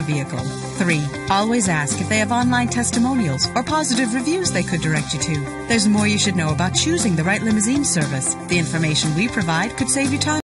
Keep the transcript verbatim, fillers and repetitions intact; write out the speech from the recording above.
vehicle. three. Always ask if they have online testimonials or positive reviews they could direct you to. There's more you should know about choosing the right limousine service. The information we provide could save you time.